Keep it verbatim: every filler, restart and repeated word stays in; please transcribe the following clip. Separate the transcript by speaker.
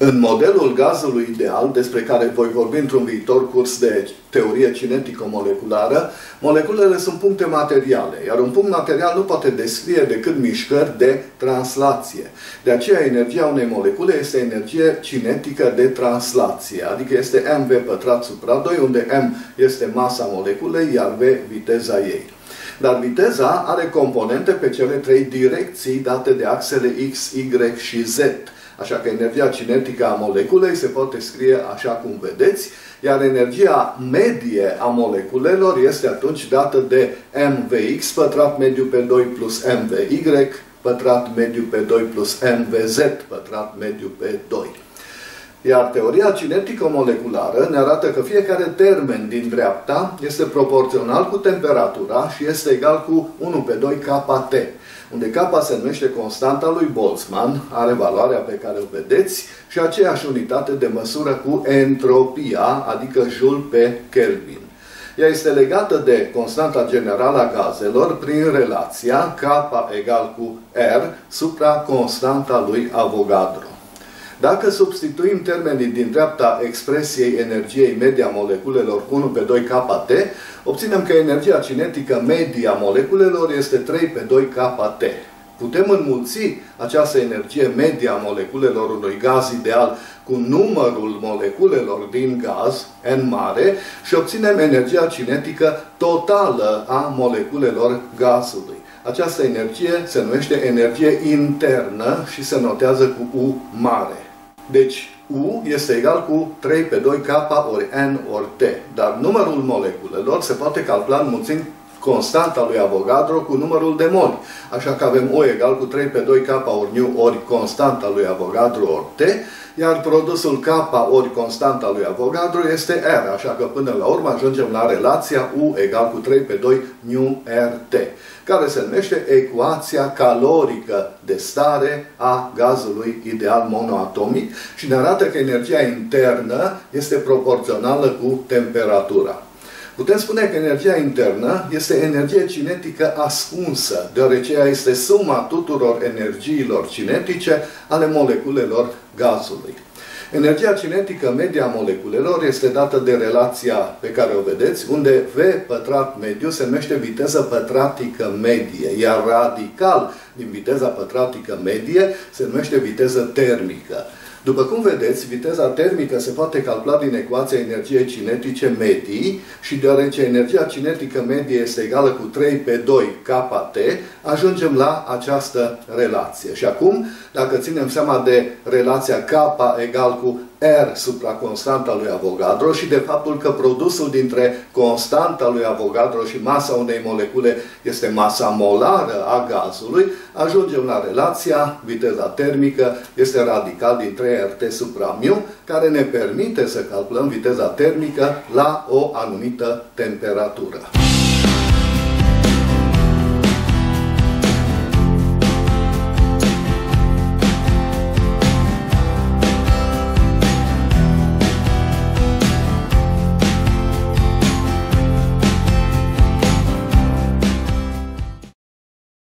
Speaker 1: În modelul gazului ideal, despre care voi vorbi într-un viitor curs de teorie cinetico-moleculară, moleculele sunt puncte materiale, iar un punct material nu poate descrie decât mișcări de translație. De aceea, energia unei molecule este energie cinetică de translație, adică este mv pătrat supra doi, unde m este masa moleculei, iar v viteza ei. Dar viteza are componente pe cele trei direcții date de axele X, Y și Z. Așa că energia cinetică a moleculei se poate scrie așa cum vedeți, iar energia medie a moleculelor este atunci dată de mvx pătrat mediu pe doi plus mvy pătrat mediu pe doi plus mvz pătrat mediu pe doi. Iar teoria cinetico-moleculară ne arată că fiecare termen din dreapta este proporțional cu temperatura și este egal cu unu pe doi kT, unde K se numește constanta lui Boltzmann, are valoarea pe care o vedeți, și aceeași unitate de măsură cu entropia, adică Joule pe Kelvin. Ea este legată de constanta generală a gazelor prin relația K egal cu R supra constanta lui Avogadro. Dacă substituim termenii din dreapta expresiei energiei medie a moleculelor cu unu pe doi kT, obținem că energia cinetică medie a moleculelor este trei pe doi kT. Putem înmulți această energie medie a moleculelor unui gaz ideal cu numărul moleculelor din gaz, N mare, și obținem energia cinetică totală a moleculelor gazului. Această energie se numește energie internă și se notează cu U mare. Deci, U este egal cu trei pe doi K ori N ori T. Dar numărul moleculelor se poate calcula înmulțind constanta lui Avogadro cu numărul de moli. Așa că avem U egal cu trei pe doi K ori nu ori constanta lui Avogadro ori T, iar produsul K ori constanta lui Avogadro este R. Așa că până la urmă ajungem la relația U egal cu trei pe doi nu R T, care se numește ecuația calorică de stare a gazului ideal monoatomic și ne arată că energia internă este proporțională cu temperatura. Putem spune că energia internă este energie cinetică ascunsă, deoarece ea este suma tuturor energiilor cinetice ale moleculelor gazului. Energia cinetică medie a moleculelor este dată de relația pe care o vedeți, unde V pătrat mediu se numește viteză pătratică medie, iar radical din viteza pătratică medie se numește viteză termică. După cum vedeți, viteza termică se poate calcula din ecuația energiei cinetice medii și deoarece energia cinetică medie este egală cu trei pe doi kT, ajungem la această relație. Și acum, dacă ținem seama de relația K egal cu R supra constanta lui Avogadro și de faptul că produsul dintre constanta lui Avogadro și masa unei molecule este masa molară a gazului, ajungem la relația viteza termică este radical din trei R T supra mu, care ne permite să calculăm viteza termică la o anumită temperatură.